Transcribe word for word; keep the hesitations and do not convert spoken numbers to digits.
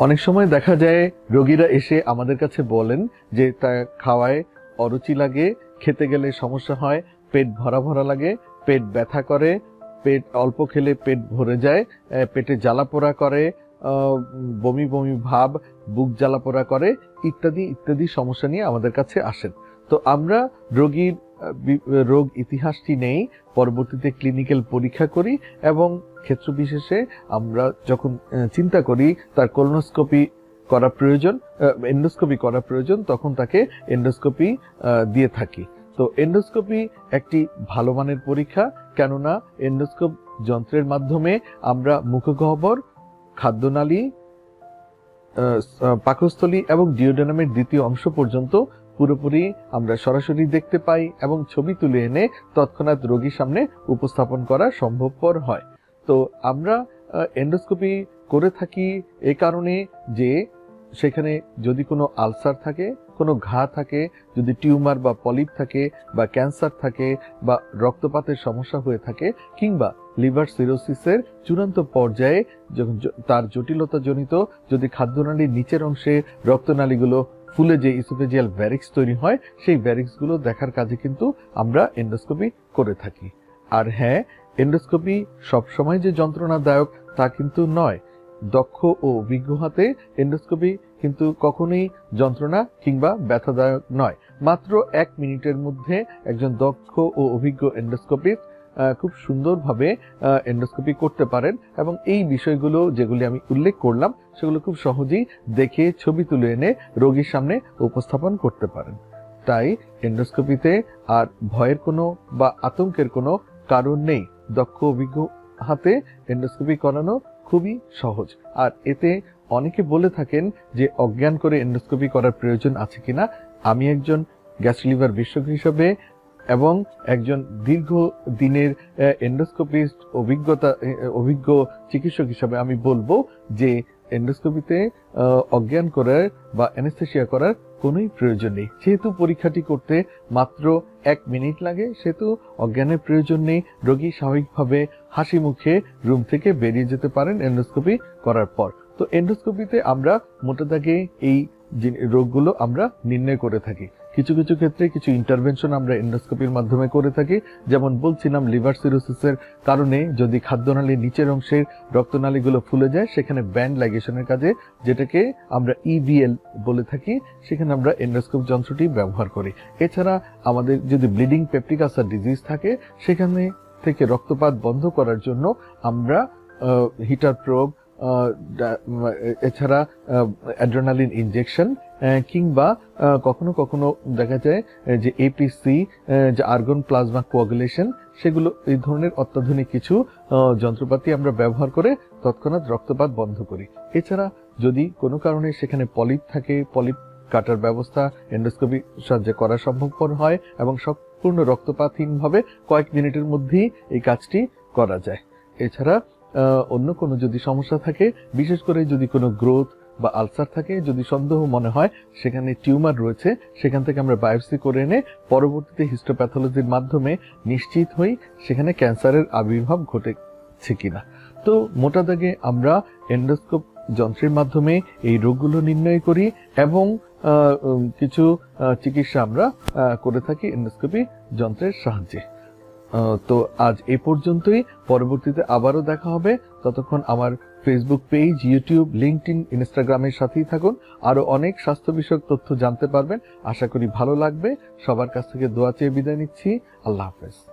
অনেক সময় দেখা যায় রোগীরা এসে আমাদের কাছে বলেন যে তা খাওয়ায় অরুচি লাগে, খেতে গেলে সমস্যা হয়, পেট ভরা ভরা লাগে, পেট ব্যথা করে, পেট অল্প খেলে পেট ভরে যায়, পেটে জ্বালাপোড়া করে, বমি বমি ভাব, বুক জ্বালাপোড়া করে ইত্যাদি ইত্যাদি সমস্যা নিয়ে আমাদের কাছে আসেন। তো আমরা রোগীর রোগ ইতিহাসটি নেই, পরবর্তীতে ক্লিনিক্যাল পরীক্ষা করি এবং ক্ষেত্র বিশেষে আমরা যখন চিন্তা করি তার কোলোনোস্কোপি করা প্রয়োজন, এন্ডোস্কোপি করা প্রয়োজন, তখন তাকে এন্ডোস্কোপি দিয়ে থাকি। তো এন্ডোস্কোপি একটি ভালো মানের পরীক্ষা, কেননা এন্ডোস্কোপ যন্ত্রের মাধ্যমে আমরা মুখগহ্বর, খাদ্যনালী, পাকস্থলী এবং ডিওডেনামের দ্বিতীয় অংশ পর্যন্ত পুরোপুরি আমরা সরাসরি দেখতে পাই এবং ছবি তুলে এনে তৎক্ষণাৎ রোগীর সামনে উপস্থাপন করা সম্ভবপর হয়। তো আমরা এন্ডোস্কোপি করে থাকি এই কারণে যে সেখানে যদি কোনো আলসার থাকে, কোনো ঘা থাকে, যদি টিউমার বা পলিপ থাকে বা ক্যান্সার থাকে বা রক্তপাতের সমস্যা হয়ে থাকে কিংবা লিভার সিরোসিসের চূড়ান্ত পর্যায়ে যখন তার জটিলতা জনিত যদি খাদ্যনালীর নিচের অংশে রক্তনালীগুলো ফুলে যে ইসোফেজিয়াল ভ্যারিক্স তৈরি হয়, সেই ভ্যারিক্সগুলো দেখার কাজে কিন্তু আমরা এন্ডোস্কোপি করে থাকি। আর হ্যাঁ, এন্ডোস্কোপি সবসময় যে যন্ত্রণাদায়ক তা কিন্তু নয়। দক্ষ ও অভিজ্ঞ হাতে এন্ডোস্কোপি কিন্তু কখনোই যন্ত্রণা কিংবা ব্যথাদায়ক নয়। মাত্র এক মিনিটের মধ্যে একজন দক্ষ ও অভিজ্ঞ এন্ডোস্কোপিস্ট খুব সুন্দরভাবে এন্ডোস্কোপি করতে পারেন এবং এই বিষয়গুলো যেগুলি আমি উল্লেখ করলাম সেগুলো খুব সহজেই দেখে ছবি তুলে এনে রোগীর সামনে উপস্থাপন করতে পারেন। তাই এন্ডোস্কোপিতে আর ভয়ের কোনো বা আতঙ্কের কোনো কারণ নেই। দক্ষ অভিজ্ঞ হাতে এন্ডোস্কোপি করানো খুবই সহজ। আর এতে অনেকে বলে থাকেন যে অজ্ঞান করে এন্ডোস্কোপি করার প্রয়োজন আছে কিনা। আমি একজন গ্যাস্ট্রোলিভার বিশেষজ্ঞ হিসেবে এবং একজন দীর্ঘ দিনের এন্ডোস্কোপিস্ট অভিজ্ঞতা অভিজ্ঞ চিকিৎসক হিসাবে আমি বলবো যে এন্ডোস্কোপিতে অজ্ঞান করার বা অ্যানেস্থেসিয়া করার কোনোই প্রয়োজন নেই। যেহেতু পরীক্ষাটি করতে মাত্র এক মিনিট লাগে, সেহেতু অজ্ঞানের প্রয়োজন নেই। রোগী স্বাভাবিকভাবে হাসি মুখে রুম থেকে বেরিয়ে যেতে পারেন এন্ডোস্কোপি করার পর। তো এন্ডোস্কোপিতে আমরা মোটা দাগে এই রোগগুলো আমরা নির্ণয় করে থাকি। কিছু কিছু ক্ষেত্রে কিছু ইন্টারভেনশন আমরা এন্ডোস্কোপির মাধ্যমে করে থাকি। যেমন বলছিলাম, লিভার সিরোসিসের কারণে যদি খাদ্যনালীর নিচের অংশের রক্তনালীগুলো ফুলে যায়, সেখানে ব্যান্ড লাইগেশনের কাজে, যেটাকে আমরা ইভিএল বলে থাকি, সেখানে আমরা এন্ডোস্কোপ যন্ত্রটি ব্যবহার করি। এছাড়া আমাদের যদি ব্লিডিং পেপটিক আলসার ডিজিজ থাকে, সেখানে থেকে রক্তপাত বন্ধ করার জন্য আমরা হিটার প্রোব, এছাড়া অ্যাড্রেনালিন ইনজেকশন কিংবা কখনো কখনো দেখা যায় যে এপিসি, যে আর্গন প্লাজমা কোয়াগুলেশন, সেগুলো এই ধরনের অত্যাধুনিক কিছু যন্ত্রপাতি আমরা ব্যবহার করে তৎক্ষণাৎ রক্তপাত বন্ধ করি। এছাড়া যদি কোনো কারণে সেখানে পলিপ থাকে, পলিপ কাটার ব্যবস্থা এন্ডোস্কোপি সাহায্যে করা সম্ভবপর হয় এবং সম্পূর্ণ রক্তপাতহীনভাবে কয়েক মিনিটের মধ্যেই এই কাজটি করা যায়। এছাড়া অন্য কোনো যদি সমস্যা থাকে, বিশেষ করে যদি কোনো গ্রোথ বা আলসার থাকে, যদি সন্দেহ মনে হয় সেখানে টিউমার রয়েছে, সেখান থেকে আমরা বায়োপসি করে এনে পরবর্তীতে হিস্টোপ্যাথোলজির মাধ্যমে নিশ্চিত হই সেখানে ক্যান্সারের আবির্ভাব ঘটেছে কিনা। তো মোটা দাগে আমরা এন্ডোস্কোপ যন্ত্রের মাধ্যমে এই রোগগুলো নির্ণয় করি এবং কিছু চিকিৎসা আমরা করে থাকি এন্ডোস্কোপি যন্ত্রের সাহায্যে। তো আজ এ পর্যন্তই। পরবর্তীতে আবারও দেখা হবে। ততক্ষণ আমার ফেসবুক পেজ, ইউটিউব, লিঙ্কডইন, ইনস্টাগ্রামের সাথেই থাকুন। আরো অনেক স্বাস্থ্য বিষয়ক তথ্য জানতে পারবেন। আশা করি ভালো লাগবে। সবার কাছ থেকে দোয়া চেয়ে বিদায় নিচ্ছি। আল্লাহ হাফেজ।